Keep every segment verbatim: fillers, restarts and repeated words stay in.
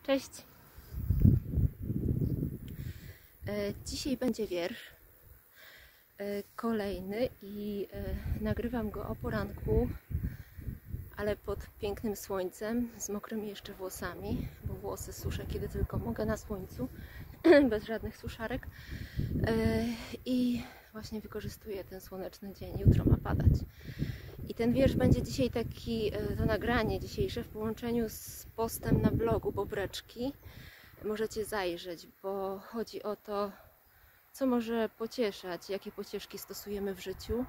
Cześć! Dzisiaj będzie wiersz, kolejny i nagrywam go o poranku, ale pod pięknym słońcem, z mokrymi jeszcze włosami, bo włosy suszę kiedy tylko mogę na słońcu, bez żadnych suszarek. I właśnie wykorzystuję ten słoneczny dzień, jutro ma padać. I ten wiersz będzie dzisiaj taki, to nagranie dzisiejsze w połączeniu z postem na blogu Bobreczki. Możecie zajrzeć, bo chodzi o to, co może pocieszać, jakie pocieszki stosujemy w życiu.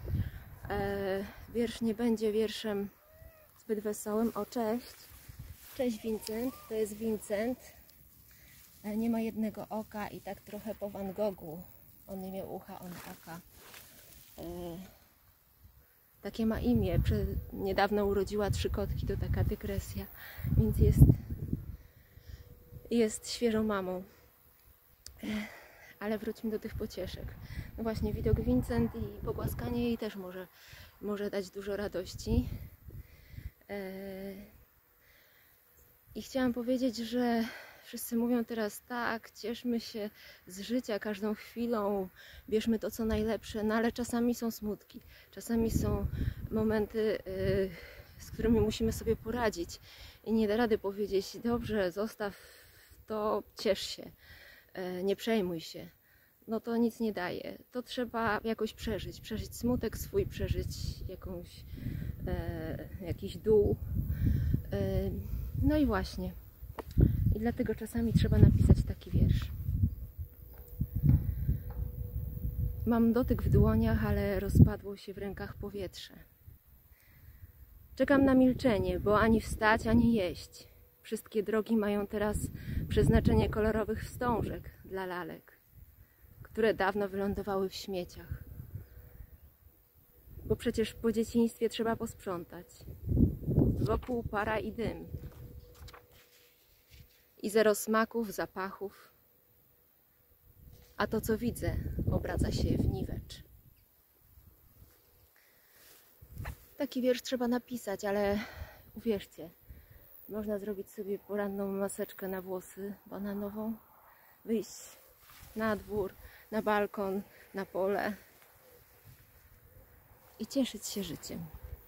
Wiersz nie będzie wierszem zbyt wesołym. O, cześć! Cześć Vincent, to jest Vincent. Nie ma jednego oka i tak trochę po Van Goghu. On nie miał ucha, on oka. Takie ma imię. Niedawno urodziła trzy kotki, to taka dygresja, więc jest, jest świeżą mamą. Ale wróćmy do tych pocieszek. No właśnie, widok Vincent i pogłaskanie jej też może, może dać dużo radości. I chciałam powiedzieć, że wszyscy mówią teraz tak, cieszmy się z życia każdą chwilą, bierzmy to co najlepsze, no ale czasami są smutki, czasami są momenty, yy, z którymi musimy sobie poradzić i nie da rady powiedzieć, dobrze, zostaw to, ciesz się, yy, nie przejmuj się. No to nic nie daje, to trzeba jakoś przeżyć, przeżyć smutek swój, przeżyć jakąś, yy, jakiś dół. Yy, no i właśnie. I dlatego czasami trzeba napisać taki wiersz. Mam dotyk w dłoniach, ale rozpadło się w rękach powietrze. Czekam na milczenie, bo ani wstać, ani jeść. Wszystkie drogi mają teraz przeznaczenie kolorowych wstążek dla lalek, które dawno wylądowały w śmieciach. Bo przecież po dzieciństwie trzeba posprzątać. Wokół para i dym. I zero smaków, zapachów, a to, co widzę, obraca się w niwecz. Taki wiersz trzeba napisać, ale uwierzcie, można zrobić sobie poranną maseczkę na włosy bananową, wyjść na dwór, na balkon, na pole i cieszyć się życiem.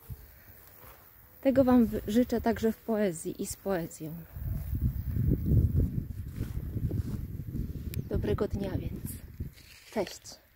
Tego Wam życzę także w poezji i z poezją. Dobrego dnia więc. Cześć!